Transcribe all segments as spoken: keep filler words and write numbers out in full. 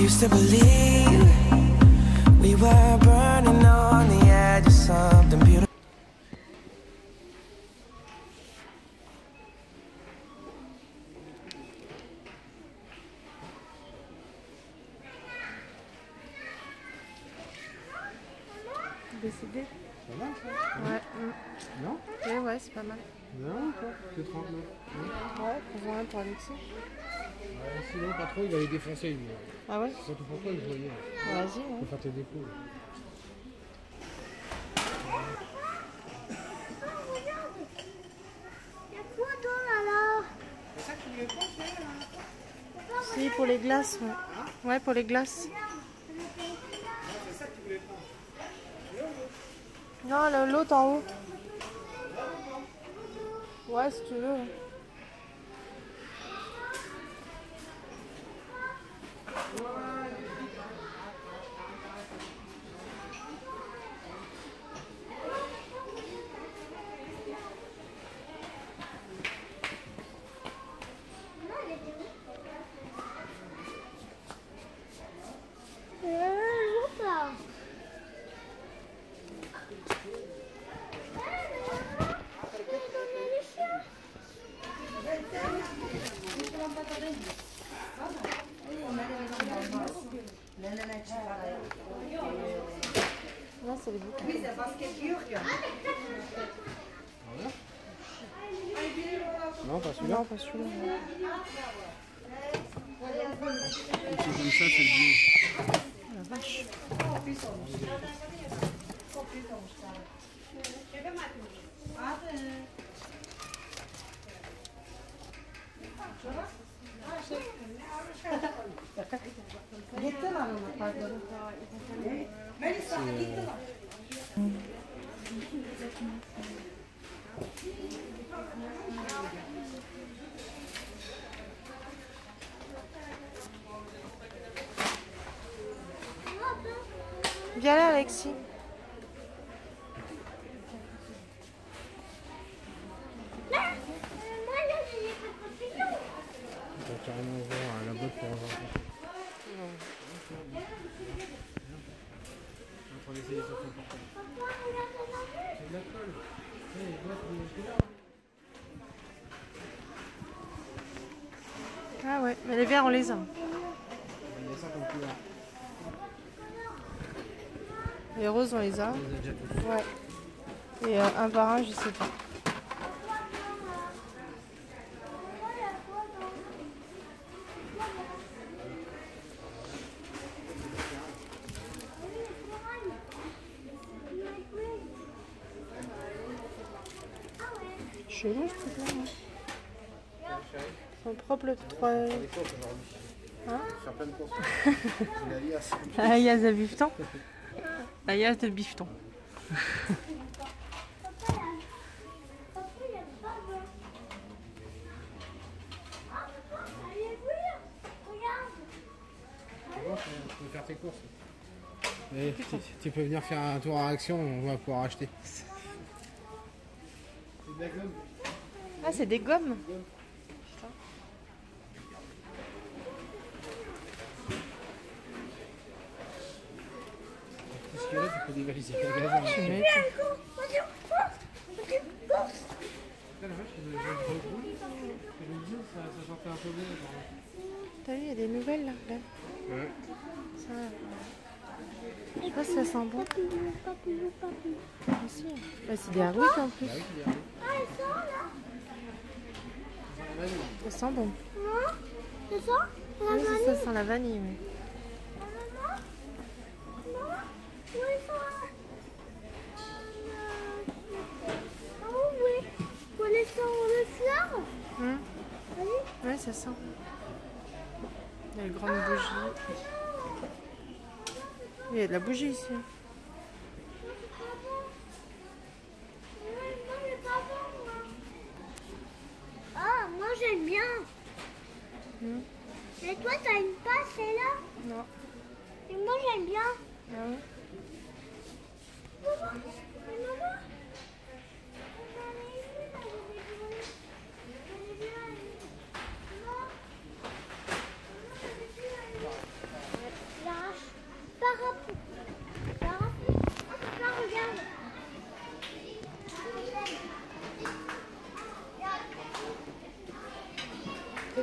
used to believe we were burning on the edge of something beautiful. Décidé. Ça va ça? Ouais. Non? Ouais, ouais, c'est pas mal. Non, quoi? C'est trente-neuf. Ouais, prends un pour Alexis. Ouais, sinon, pas trop, il va les défoncer lui. Ah ouais? Surtout pour toi, je voyais. Vas-y, Il ouais. faut faire tes défauts. Si, pour les glaces, ouais. Ouais, pour les glaces. Non, l'autre en haut. Ouais, si tu veux. Non, c'est les bouquins. Oui, c'est parce que Jürgen. Non, pas celui-là. Non, pas celui-là. C'est comme ça, c'est le bleu. La vache. Viens là, Alexis. Tu vas carrément voir la botte pour avoir. On va essayer sur son portable. C'est de la colle. Hey, boîte, Ah ouais, mais les verts, on les a. il y a ça comme couleur. Les roses, on les a. On les a déjà tous. Ouais. Et euh, un par un, je sais pas. Chelou ce truc là. Hein. Son propre le trois. Faire des courses aujourd'hui. Hein? Faire plein de courses. C'est la liasse. La liasse de bifton. La liasse de bifton. Tu peux faire tes courses. Et tu, tu peux venir faire un tour à Action, on va pouvoir acheter. C'est de la gomme. Ah, c'est des gommes. Tout ce qu'il y a là, tu peux dévaliser le magasin. Tu mets- Ça sortait un peu bon. T'as vu, il y a des nouvelles là. là. Ouais. Ça, je sais pas si ça sent bon. Ah, si. Bah, c'est des harouilles en plus. Bah oui, il y a rien. Ça sent bon. C'est ça? La Oui, vanille? ça sent la vanille. Oui. Oui, ça. Ah oui. Pour les sons, les fleurs? Hum. Oui. Ouais, ça sent. Il y a les grandes bougies. Il y a de la bougie ici. Ah, moi j'aime bien. Mmh. Et toi, t'as une passe, c'est là? Non. Et moi j'aime bien. Ah ouais. Maman, et maman.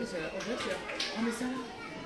c'est la porte c'est là. Oh, mais ça là.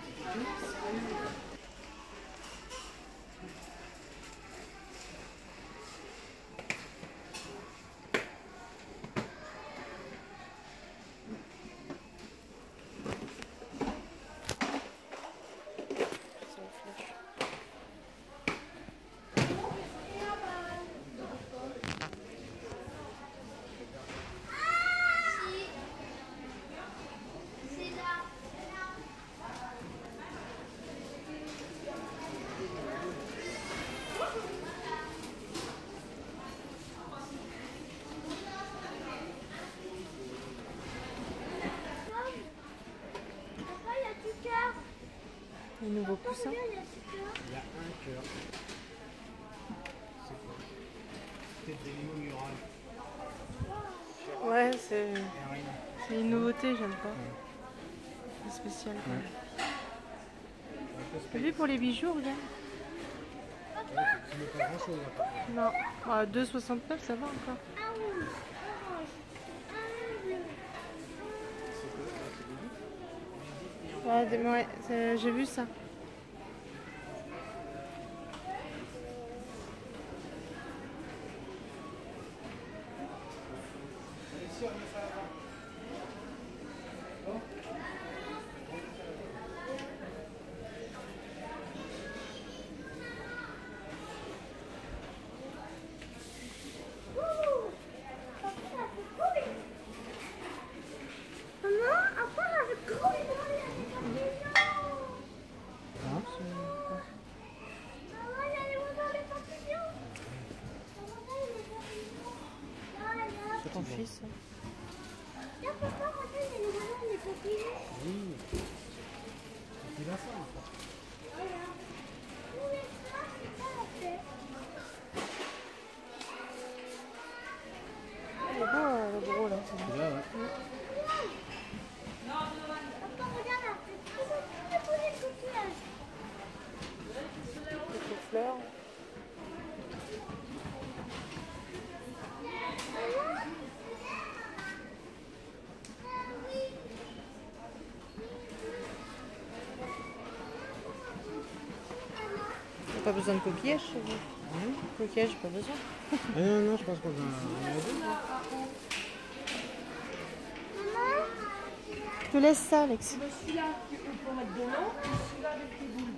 Les nouveaux poussins. Il y a un cœur. C'est quoi? Peut-être des limons murales. Ouais, c'est c'est une nouveauté, j'aime pas. C'est spécial. Ouais. T'as vu pour les bijoux, regarde. Tu mets pas grand chose là. Non, ah, deux soixante-neuf, ça va encore. Ouais, des- ouais, c'est- j'ai vu ça. Ton fils. Oui. Il a ça, en fait. Il est beau, euh, le gros là. Là, ouais. Les fleurs. Pas besoin de coquillage chez vous. Hum? Coquillage, pas besoin. Ah non, non, je pense qu'on a, on a deux. Je te laisse ça, Alex. Celui-là, on peut mettre de l'eau, et celui-là avec les boules.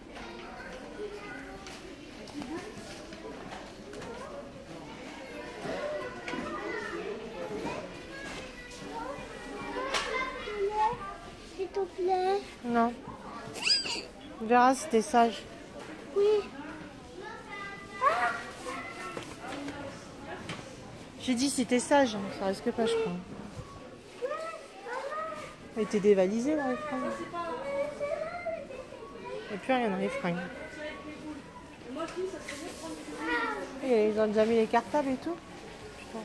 S'il te plaît. Non. On verra si t'es sage. Oui. J'ai dit si t'es sage, hein, ça risque pas, je crois. Et t'es dévalisé dans les fringues. Il n'y a plus rien dans les fringues. Et ils ont déjà mis les cartables et tout. Putain.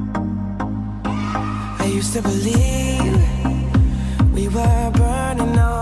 I used to believe we were burning all